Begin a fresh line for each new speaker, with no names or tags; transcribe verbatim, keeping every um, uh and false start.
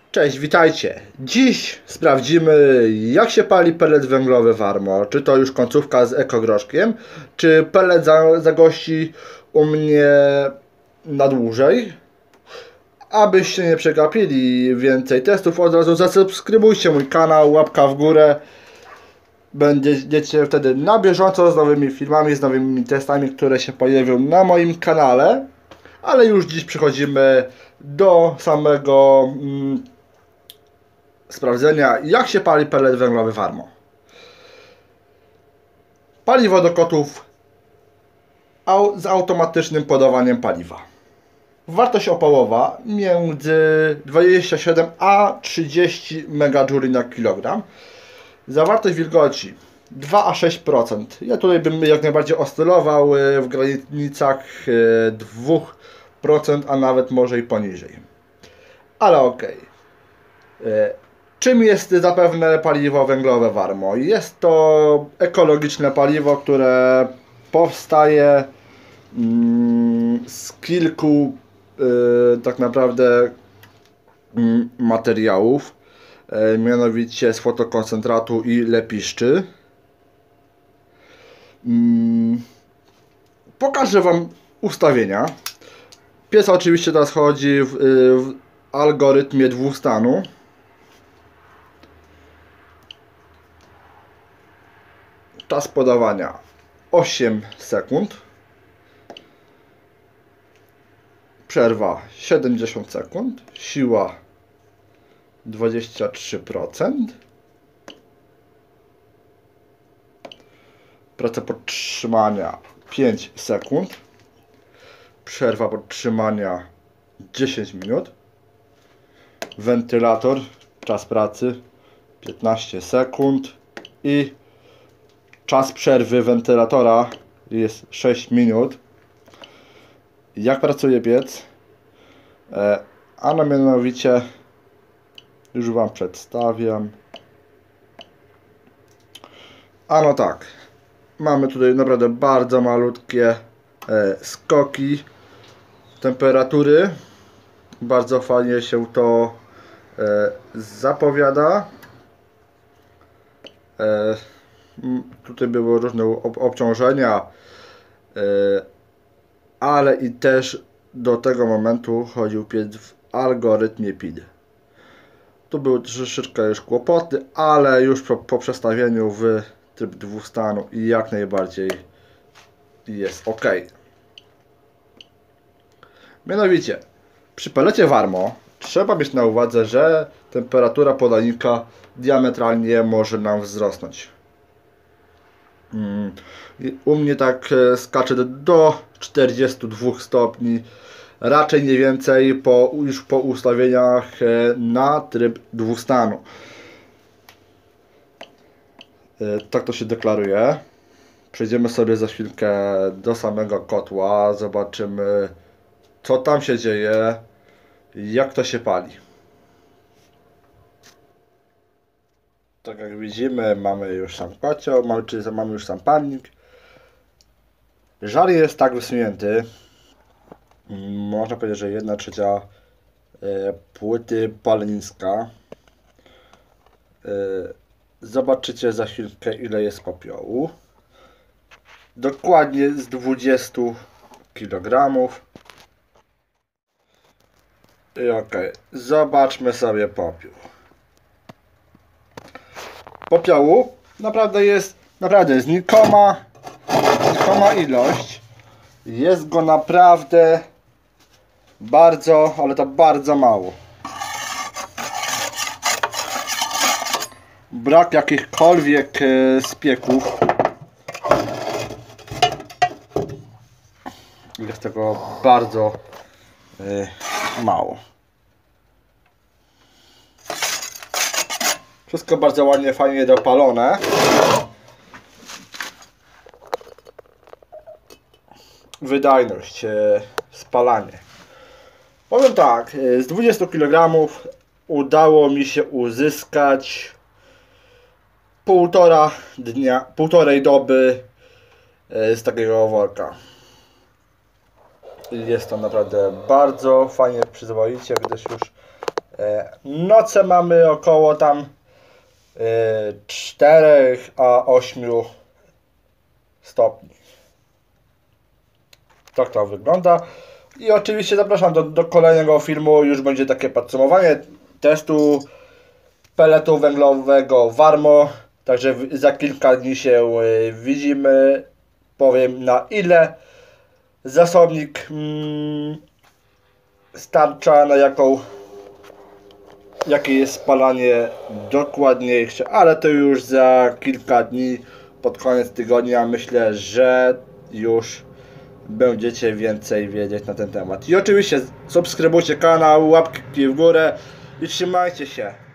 Cześć, witajcie. Dziś sprawdzimy, jak się pali pelet węglowy Warmo. Czy to już końcówka z ekogroszkiem, czy pelet za, zagości u mnie na dłużej. Abyście nie przegapili więcej testów, od razu zasubskrybujcie mój kanał, łapka w górę. Będziecie wtedy na bieżąco z nowymi filmami, z nowymi testami, które się pojawią na moim kanale. Ale już dziś przechodzimy do samego mm, sprawdzenia, jak się pali pelet węglowy Warmo. Paliwo do kotów au z automatycznym podawaniem paliwa. Wartość opałowa między dwadzieścia siedem a trzydzieści megajouli na kilogram. Zawartość wilgoci dwa a sześć procent. Ja tutaj bym jak najbardziej oscylował w granicach dwa procent, a nawet może i poniżej. Ale okej. Okay. Czym jest zapewne paliwo węglowe Warmo? Jest to ekologiczne paliwo, które powstaje mm, z kilku y, tak naprawdę y, materiałów, y, mianowicie z fotokoncentratu i lepiszczy. Y, pokażę Wam ustawienia. Piec oczywiście teraz chodzi w, w algorytmie dwustanu. Czas podawania osiem sekund. Przerwa siedemdziesiąt sekund. Siła dwadzieścia trzy procent. Praca podtrzymania pięć sekund. Przerwa podtrzymania dziesięć minut. Wentylator, czas pracy piętnaście sekund i czas przerwy wentylatora jest sześć minut. Jak pracuje piec? E, a no mianowicie już Wam przedstawiam. A no tak, mamy tutaj naprawdę bardzo malutkie e, skoki temperatury. Bardzo fajnie się to e, zapowiada. E, tutaj były różne ob obciążenia, e, ale i też do tego momentu chodził piec w algorytmie P I D. Tu były troszeczkę już kłopoty, ale już po, po przestawieniu w tryb dwustanu i jak najbardziej jest ok. Mianowicie, przy pelecie Warmo trzeba mieć na uwadze, że temperatura podajnika diametralnie może nam wzrosnąć. U mnie tak skacze do czterdziestu dwóch stopni, raczej nie więcej po, już po ustawieniach na tryb dwustanu. Tak to się deklaruje. Przejdziemy sobie za chwilkę do samego kotła, zobaczymy, co tam się dzieje, jak to się pali. Tak jak widzimy, mamy już sam kocioł, mamy, czyli mamy już sam palnik. Żar jest tak wysunięty, można powiedzieć, że jedna trzecia e, płyty paleniska. E, zobaczycie za chwilkę, ile jest popiołu. Dokładnie z dwudziestu kilogramów. I ok, zobaczmy sobie popiół. Popiołu naprawdę jest naprawdę znikoma, znikoma ilość. Jest go naprawdę bardzo, ale to bardzo mało. Brak jakichkolwiek spieków. Jest tego bardzo yy, mało. Wszystko bardzo ładnie, fajnie dopalone. Wydajność, e, spalanie. Powiem tak, z dwudziestu kilogramów udało mi się uzyskać półtora dnia, półtorej doby e, z takiego worka. Jest to naprawdę bardzo fajnie, przyzwoicie, gdyż już Noce mamy około tam cztery a osiem stopni. Tak to wygląda. I oczywiście zapraszam do, do kolejnego filmu. Już będzie takie podsumowanie testu peletu węglowego Warmo. Także za kilka dni się widzimy. Powiem, na ile zasobnik mm, starcza, na jaką jakie jest spalanie dokładniejsze, ale to już za kilka dni, pod koniec tygodnia. Myślę, że już będziecie więcej wiedzieć na ten temat. I oczywiście subskrybujcie kanał, łapki w górę i trzymajcie się.